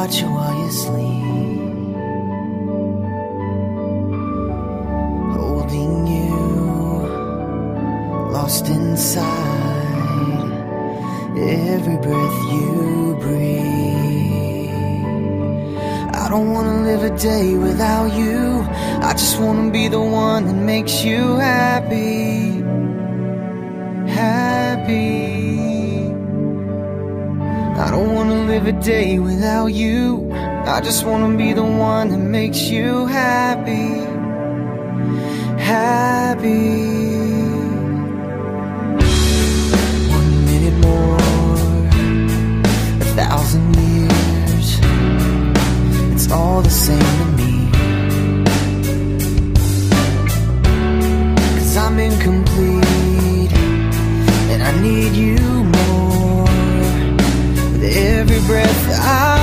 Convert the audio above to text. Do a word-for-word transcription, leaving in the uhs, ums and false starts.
watch you while you sleep, holding you, lost inside every breath you breathe. I don't wanna live a day without you. I just wanna be the one that makes you happy, happy. I don't wanna live a day without you. I just wanna be the one that makes you happy, happy. One minute more, a thousand years, it's all the same to me. 'Cause I'm incomplete, and I need you more. With every breath I